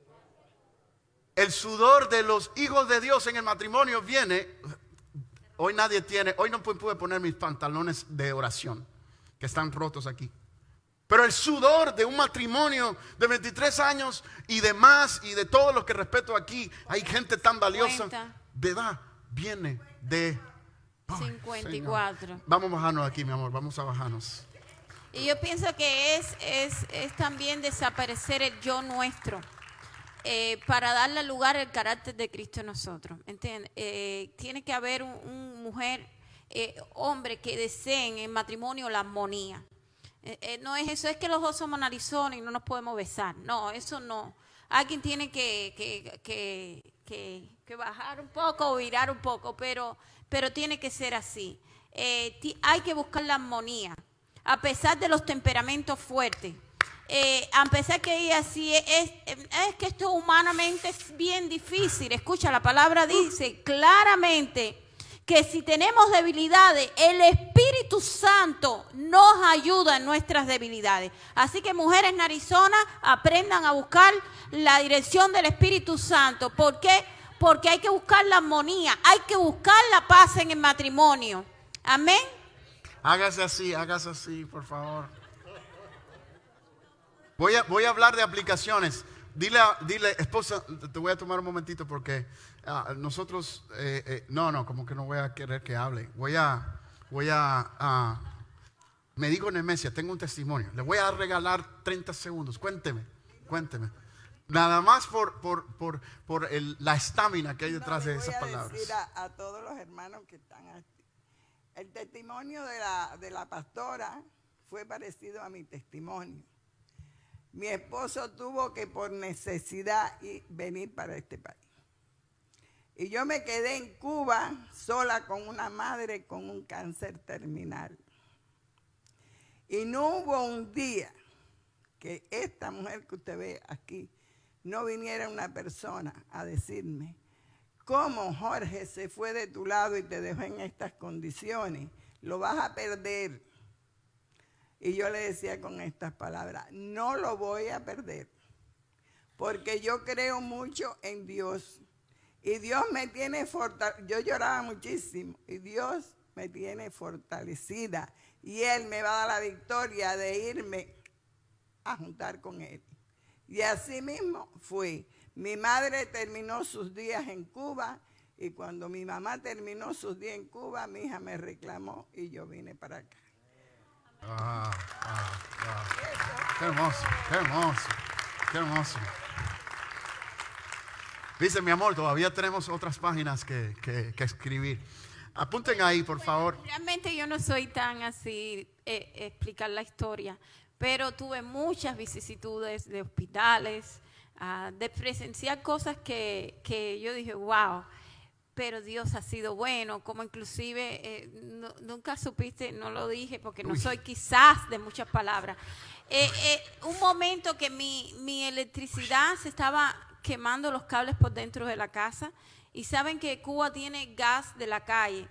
El sudor de los hijos de Dios en el matrimonio viene. Hoy nadie tiene, hoy no pude poner mis pantalones de oración que están rotos aquí. Pero el sudor de un matrimonio de veintitrés años y de más, y de todos los que respeto aquí, hay gente tan valiosa de edad, viene de cincuenta y cuatro. Señor. Vamos a bajarnos aquí, mi amor, vamos a bajarnos. Y yo pienso que es, es, es también desaparecer el yo nuestro, eh, para darle lugar al carácter de Cristo en nosotros, ¿entiendes? Eh, tiene que haber un, un mujer, eh, hombre que deseen en matrimonio la armonía. Eh, eh, no es eso, es que los dos somos narizones y no nos podemos besar. No, eso no. Alguien tiene que, que, que, que, que bajar un poco o virar un poco, pero... pero tiene que ser así. Eh, hay que buscar la armonía, a pesar de los temperamentos fuertes. Eh, a pesar que ella así es, es, es que esto humanamente es bien difícil. Escucha, la palabra dice claramente que si tenemos debilidades, el Espíritu Santo nos ayuda en nuestras debilidades. Así que mujeres narizonas, aprendan a buscar la dirección del Espíritu Santo. ¿Por qué? Porque hay que buscar la armonía, hay que buscar la paz en el matrimonio. Amén. Hágase así, hágase así, por favor. Voy a, voy a hablar de aplicaciones. Dile, dile, esposa, te voy a tomar un momentito porque uh, nosotros, eh, eh, no, no, como que no voy a querer que hable. Voy a, voy a, uh, me digo Nemesia, tengo un testimonio. Le voy a regalar treinta segundos. Cuénteme, cuénteme. Nada más por, por, por, por el, la estamina que hay detrás no, de esas palabras. Voy a decir a, a todos los hermanos que están aquí. El testimonio de la, de la pastora fue parecido a mi testimonio. Mi esposo tuvo que por necesidad venir para este país. Y yo me quedé en Cuba sola con una madre con un cáncer terminal. Y no hubo un día que esta mujer que usted ve aquí, no viniera una persona a decirme, ¿cómo Jorge se fue de tu lado y te dejó en estas condiciones? Lo vas a perder. Y yo le decía con estas palabras, no lo voy a perder, porque yo creo mucho en Dios. Y Dios me tiene fortalecida. Yo lloraba muchísimo y Dios me tiene fortalecida. Y Él me va a dar la victoria de irme a juntar con Él. Y así mismo fue. Mi madre terminó sus días en Cuba y cuando mi mamá terminó sus días en Cuba, mi hija me reclamó y yo vine para acá. Ah, ah, ah. Qué hermoso, qué hermoso, qué hermoso. Dice, mi amor, todavía tenemos otras páginas que, que, que escribir. Apunten ahí, por favor. Realmente yo no soy tan así, eh, explicar la historia, pero tuve muchas vicisitudes de hospitales, uh, de presenciar cosas que, que yo dije, wow, pero Dios ha sido bueno, como inclusive, eh, no, nunca supiste, no lo dije porque no Uy. soy quizás de muchas palabras. Eh, eh, un momento que mi, mi electricidad se estaba quemando los cables por dentro de la casa y saben que Cuba tiene gas de la calle.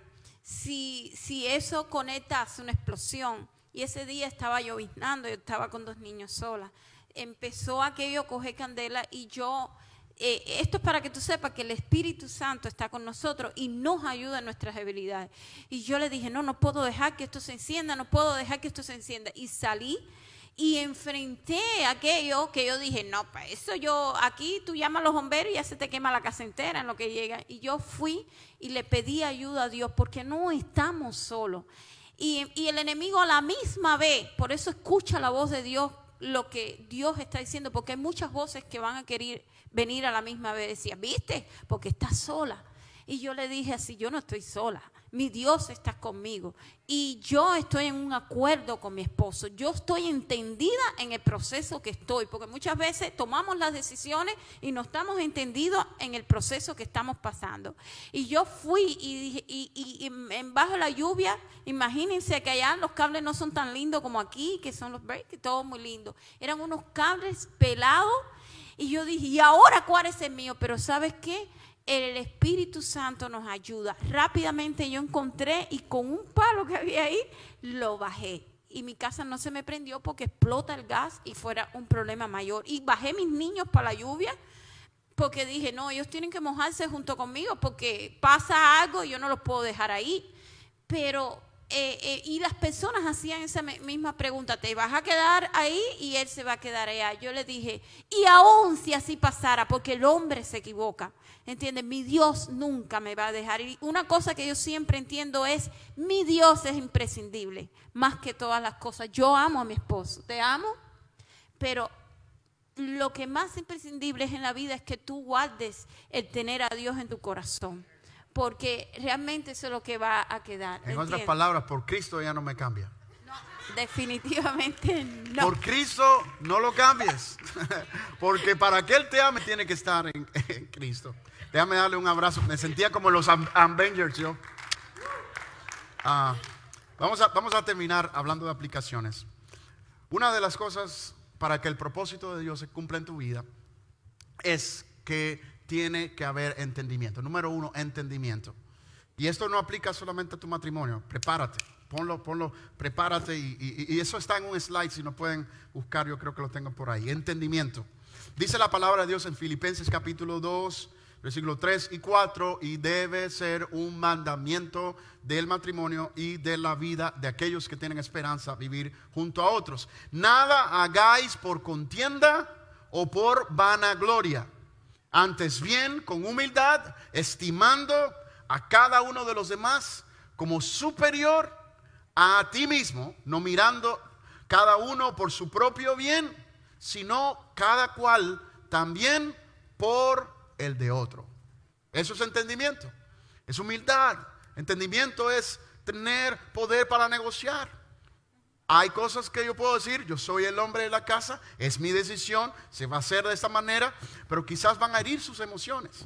Si, si eso conecta hace una explosión y ese día estaba lloviznando, yo estaba con dos niños sola, empezó aquello a coger candela y yo, eh, esto es para que tú sepas que el Espíritu Santo está con nosotros y nos ayuda en nuestras debilidades. Y yo le dije, no, no puedo dejar que esto se encienda, no puedo dejar que esto se encienda. Y salí y enfrenté aquello que yo dije, no, para eso yo, aquí tú llamas a los bomberos y ya se te quema la casa entera en lo que llega. Y yo fui y le pedí ayuda a Dios porque no estamos solos. Y, y el enemigo a la misma vez, por eso escucha la voz de Dios, lo que Dios está diciendo, porque hay muchas voces que van a querer venir a la misma vez. Decía, ¿viste? Porque estás sola. Y yo le dije así, yo no estoy sola. Mi Dios está conmigo y yo estoy en un acuerdo con mi esposo. Yo estoy entendida en el proceso que estoy, porque muchas veces tomamos las decisiones y no estamos entendidos en el proceso que estamos pasando. Y yo fui y, y, y, y en bajo la lluvia, imagínense que allá los cables no son tan lindos como aquí, que son los breaks, todo muy lindo. Eran unos cables pelados y yo dije, ¿y ahora cuál es el mío? Pero ¿sabes qué? El Espíritu Santo nos ayuda. Rápidamente yo encontré y con un palo que había ahí, lo bajé. Y mi casa no se me prendió porque explota el gas y fuera un problema mayor. Y bajé mis niños para la lluvia porque dije, no, ellos tienen que mojarse junto conmigo porque pasa algo y yo no los puedo dejar ahí. Pero, eh, eh, y las personas hacían esa misma pregunta, ¿te vas a quedar ahí? Y él se va a quedar allá. Yo le dije, y aún si así pasara, porque el hombre se equivoca. ¿Entiendes? Mi Dios nunca me va a dejar. Y una cosa que yo siempre entiendo es, mi Dios es imprescindible, más que todas las cosas. Yo amo a mi esposo, te amo, pero lo que más imprescindible es en la vida es que tú guardes el tener a Dios en tu corazón, porque realmente eso es lo que va a quedar. En ¿entiendes? Otras palabras, por Cristo ella no me cambia. No, definitivamente no. Por Cristo no lo cambies, porque para que Él te ame tiene que estar en, en Cristo. Déjame darle un abrazo. Me sentía como los Avengers yo. Uh, vamos, a, vamos a terminar hablando de aplicaciones. Una de las cosas para que el propósito de Dios se cumpla en tu vida es que tiene que haber entendimiento. Número uno, entendimiento. Y esto no aplica solamente a tu matrimonio. Prepárate. Ponlo, ponlo, prepárate. Y, y, y eso está en un slide. Si no pueden buscar, yo creo que lo tengo por ahí. Entendimiento. Dice la palabra de Dios en Filipenses capítulo dos. Versículos tres y cuatro, y debe ser un mandamiento del matrimonio y de la vida de aquellos que tienen esperanza vivir junto a otros. Nada hagáis por contienda o por vanagloria, antes bien con humildad, estimando a cada uno de los demás como superior a ti mismo, no mirando cada uno por su propio bien, sino cada cual también por el de otro. Eso es entendimiento, es humildad. Entendimiento es tener poder para negociar. Hay cosas que yo puedo decir, yo soy el hombre de la casa, es mi decisión, se va a hacer de esta manera, pero quizás van a herir sus emociones.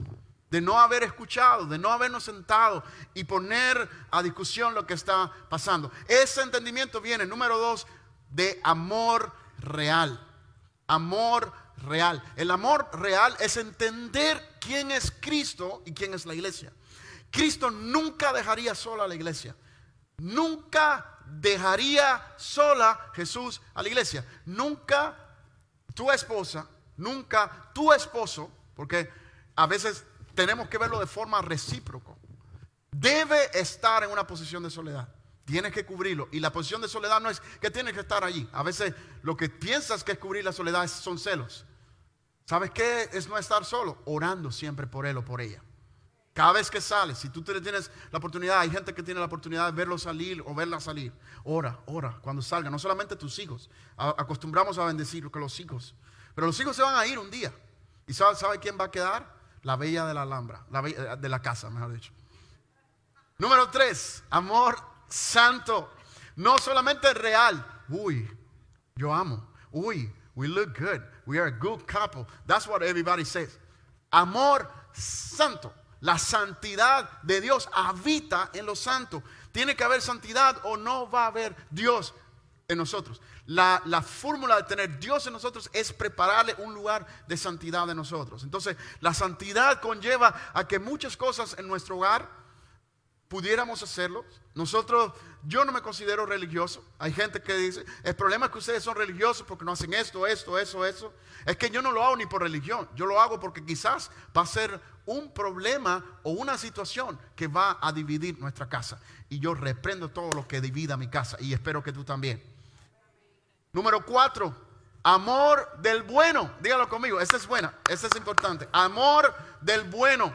de no haber escuchado, de no habernos sentado y poner a discusión lo que está pasando. Ese entendimiento viene, número dos, de amor real. Amor real. El amor real es entender quién es Cristo y quién es la iglesia. Cristo nunca dejaría sola a la iglesia. Nunca dejaría sola Jesús a la iglesia. Nunca tu esposa, nunca tu esposo, porque a veces tenemos que verlo de forma recíproca, debe estar en una posición de soledad. Tienes que cubrirlo. Y la posición de soledad no es que tienes que estar allí. A veces lo que piensas que es cubrir la soledad es- son celos. ¿Sabes qué es no estar solo? Orando siempre por él o por ella. Cada vez que sales, si tú te- tienes la oportunidad, hay gente que tiene la oportunidad de verlo salir o verla salir. Ora, ora, cuando salga. No solamente tus hijos. A- acostumbramos a bendecir con los hijos. Pero los hijos se van a ir un día. ¿Y sabe, sabe quién va a quedar? La bella de la Alhambra, la bella de la casa, mejor dicho. Número tres, amor santo. No solamente real. Uy, yo amo. Uy, we look good. We are a good couple. That's what everybody says. Amor santo. La santidad de Dios habita en los santos. Tiene que haber santidad o no va a haber Dios en nosotros. La, la fórmula de tener Dios en nosotros es prepararle un lugar de santidad en nosotros. Entonces, la santidad conlleva a que muchas cosas en nuestro hogar pudiéramos hacerlo. Nosotros, yo no me considero religioso. Hay gente que dice, el problema es que ustedes son religiosos porque no hacen esto, esto, eso, eso. Es que yo no lo hago ni por religión. Yo lo hago porque quizás va a ser un problema o una situación que va a dividir nuestra casa. Y yo reprendo todo lo que divida mi casa. Y espero que tú también. Número cuatro, amor del bueno. Dígalo conmigo, esta es buena, esta es importante. Amor del bueno.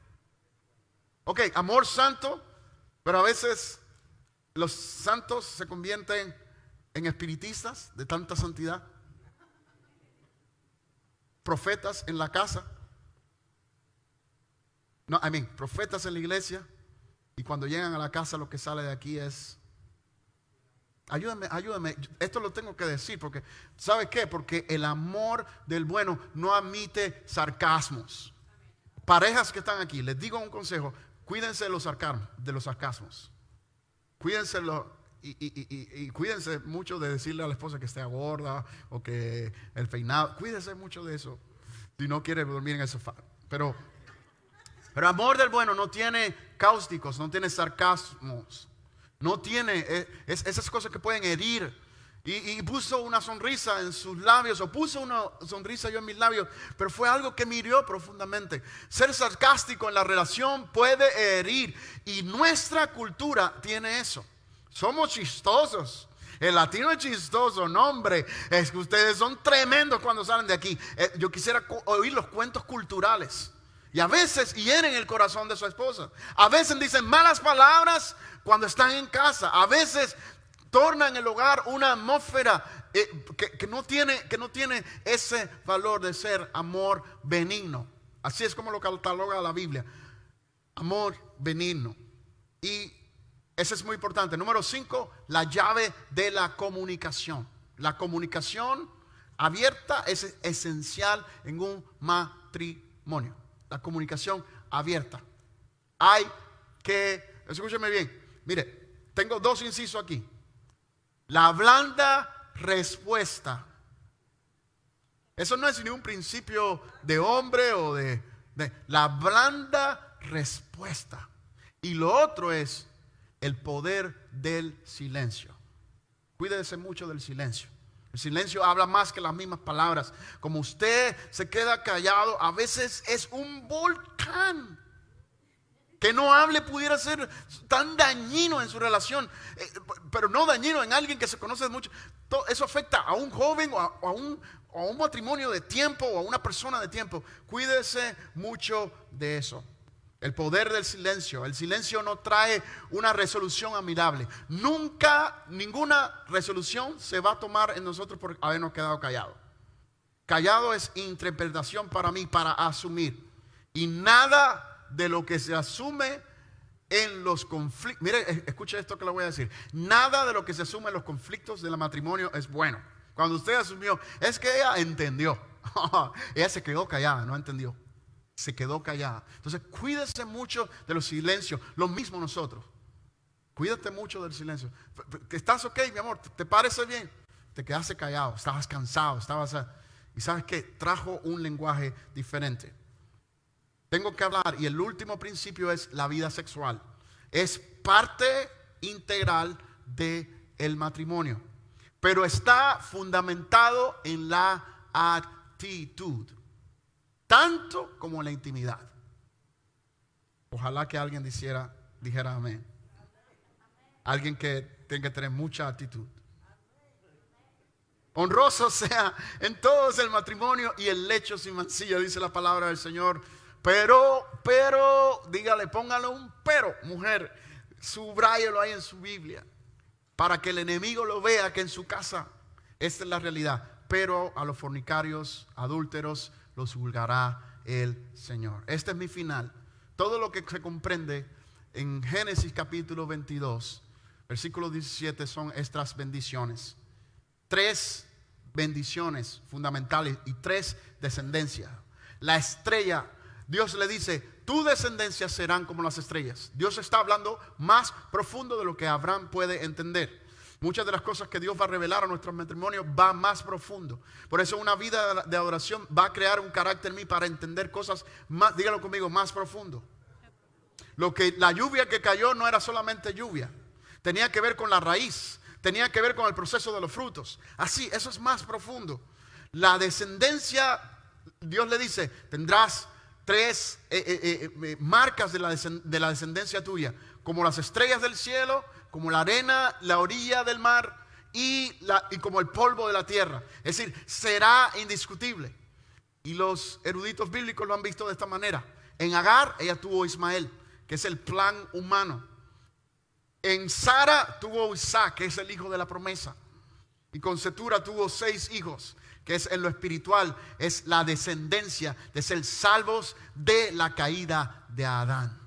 Ok, amor santo, pero a veces los santos se convierten en espiritistas de tanta santidad. Profetas en la casa. No, I mean, profetas en la iglesia. Y cuando llegan a la casa lo que sale de aquí es... Ayúdame, ayúdame, esto lo tengo que decir porque, ¿sabe qué? Porque el amor del bueno no admite sarcasmos. Parejas que están aquí, les digo un consejo, cuídense de los sarcasmos, de los sarcasmos. Cuídense lo, y, y, y, y cuídense mucho de decirle a la esposa que esté gorda o que el peinado, cuídense mucho de eso si no quiere dormir en el sofá. Pero, pero amor del bueno no tiene cáusticos, no tiene sarcasmos. No tiene es, esas cosas que pueden herir. Y, y puso una sonrisa en sus labios, o puso una sonrisa yo en mis labios, pero fue algo que me hirió profundamente. Ser sarcástico en la relación puede herir. Y nuestra cultura tiene eso. Somos chistosos. El latino es chistoso, no hombre. Es que ustedes son tremendos cuando salen de aquí. Eh, yo quisiera oír los cuentos culturales. Y a veces hieren el corazón de su esposa. A veces dicen malas palabras cuando están en casa. A veces tornan el hogar una atmósfera eh, que, que, no tiene, que no tiene ese valor de ser amor benigno. Así es como lo cataloga la Biblia. Amor benigno. Y eso es muy importante. Número cinco, la llave de la comunicación. La comunicación abierta es esencial en un matrimonio. La comunicación abierta. Hay que, escúcheme bien, mire, tengo dos incisos aquí. La blanda respuesta. Eso no es ni un principio de hombre o de, de la blanda respuesta. Y lo otro es el poder del silencio. Cuídese mucho del silencio. El silencio habla más que las mismas palabras. Como usted se queda callado, a veces es un volcán. Que no hable pudiera ser tan dañino en su relación, eh, pero no dañino en alguien que se conoce mucho. Todo eso afecta a un joven o a, o a, un, o a un matrimonio de tiempo o a una persona de tiempo. Cuídese mucho de eso. El poder del silencio. El silencio no trae una resolución amigable. Nunca, ninguna resolución se va a tomar en nosotros por habernos quedado callados. Callado es interpretación para mí, para asumir. Y nada de lo que se asume en los conflictos. Mire, escuche esto que le voy a decir. Nada de lo que se asume en los conflictos del matrimonio es bueno. Cuando usted asumió, es que ella entendió. Ella se quedó callada, no entendió. se quedó callada. Entonces cuídese mucho de los silencios. Lo mismo nosotros. Cuídate mucho del silencio. ¿Estás ok, mi amor? ¿Te parece bien? Te quedaste callado, estabas cansado, estabas... Y ¿sabes qué? Trajo un lenguaje diferente. Tengo que hablar. Y el último principio es la vida sexual. Es parte integral del matrimonio. Pero está fundamentado en la actitud. Tanto como en la intimidad. Ojalá que alguien dijera, dijera amén. Alguien que tenga que tener mucha actitud. Honroso sea en todos el matrimonio y el lecho sin mancilla, dice la palabra del Señor. Pero, pero, dígale, póngale un pero, mujer, subráyelo ahí en su Biblia, para que el enemigo lo vea que en su casa esta es la realidad. Pero a los fornicarios, adúlteros, los juzgará el Señor. Este es mi final. Todo lo que se comprende en Génesis capítulo veintidós, versículo diecisiete, son estas bendiciones. Tres bendiciones fundamentales y tres descendencias. La estrella, Dios le dice, tu descendencia serán como las estrellas. Dios está hablando más profundo de lo que Abraham puede entender. Muchas de las cosas que Dios va a revelar a nuestro matrimonio va más profundo. Por eso una vida de adoración va a crear un carácter en mí para entender cosas más, dígalo conmigo, más profundo. Lo que la lluvia que cayó no era solamente lluvia. Tenía que ver con la raíz. Tenía que ver con el proceso de los frutos. Así, eso es más profundo. La descendencia, Dios le dice, tendrás tres eh, eh, eh, marcas de la, de la descendencia tuya. Como las estrellas del cielo, como la arena, la orilla del mar y, la, y como el polvo de la tierra. Es decir, será indiscutible. Y los eruditos bíblicos lo han visto de esta manera. En Agar, ella tuvo Ismael, que es el plan humano. En Sara tuvo Isaac, que es el hijo de la promesa. Y con Setura tuvo seis hijos, que es en lo espiritual, es la descendencia de ser salvos de la caída de Adán.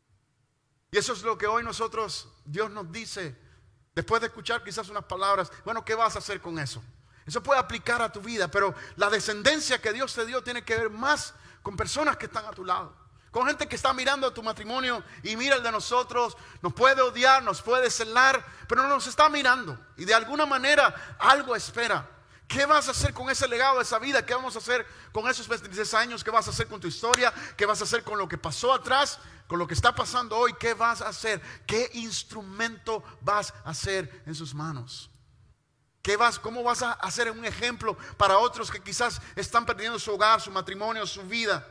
Y eso es lo que hoy nosotros, Dios nos dice, después de escuchar quizás unas palabras, bueno, ¿qué vas a hacer con eso? Eso puede aplicar a tu vida, pero la descendencia que Dios te dio tiene que ver más con personas que están a tu lado. Con gente que está mirando a tu matrimonio y mira el de nosotros, nos puede odiar, nos puede celar, pero no nos está mirando. Y de alguna manera algo espera. ¿Qué vas a hacer con ese legado, esa vida? ¿Qué vamos a hacer con esos veintiséis años? ¿Qué vas a hacer con tu historia? ¿Qué vas a hacer con lo que pasó atrás? ¿Con lo que está pasando hoy? ¿Qué vas a hacer? ¿Qué instrumento vas a hacer en sus manos? ¿Qué vas, ¿Cómo vas a hacer un ejemplo para otros que quizás están perdiendo su hogar, su matrimonio, su vida?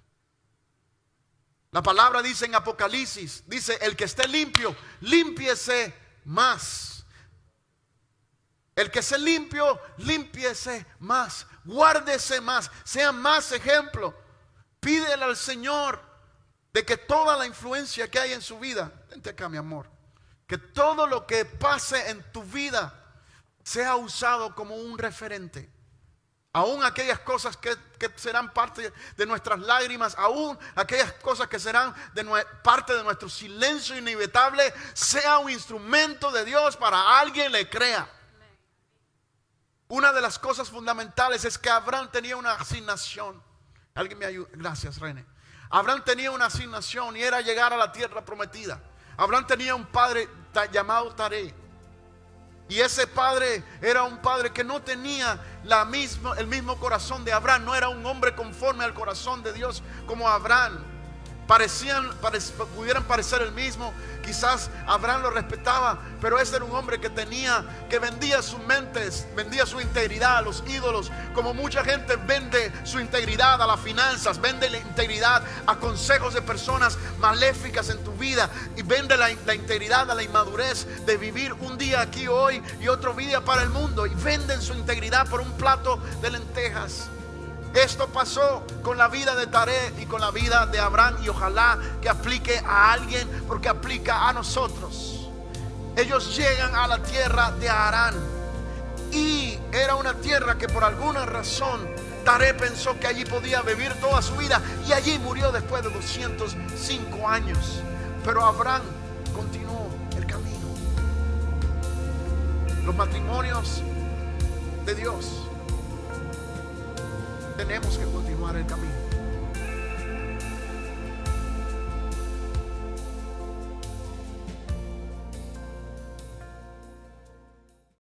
La palabra dice en Apocalipsis, dice, el que esté limpio, límpiese más. El que esté limpio, límpiese más. Guárdese más, sea más ejemplo. Pídele al Señor de que toda la influencia que hay en su vida, vente acá mi amor, que todo lo que pase en tu vida sea usado como un referente. Aún aquellas cosas que, que serán parte de nuestras lágrimas, aún aquellas cosas que serán de nue- parte de nuestro silencio inevitable, sea un instrumento de Dios para alguien le crea. Una de las cosas fundamentales es que Abraham tenía una asignación. Alguien me ayuda, gracias René. Abraham tenía una asignación y era llegar a la tierra prometida. Abraham tenía un padre llamado Taré. Y ese padre era un padre que no tenía la misma, el mismo corazón de Abraham. No era un hombre conforme al corazón de Dios como Abraham. Parecían, parec, pudieran parecer el mismo. Quizás Abraham lo respetaba, pero ese era un hombre que tenía, que vendía sus mentes, vendía su integridad a los ídolos. Como mucha gente vende su integridad a las finanzas, vende la integridad a consejos de personas maléficas en tu vida. Y vende la, la integridad a la inmadurez de vivir un día aquí hoy y otro día para el mundo. Y venden su integridad por un plato de lentejas. Esto pasó con la vida de Taré y con la vida de Abraham, y ojalá que aplique a alguien, porque aplica a nosotros. Ellos llegan a la tierra de Harán, y era una tierra que por alguna razón Taré pensó que allí podía vivir toda su vida, y allí murió después de doscientos cinco años. Pero Abraham continuó el camino. Los matrimonios de Dios, tenemos que continuar el camino.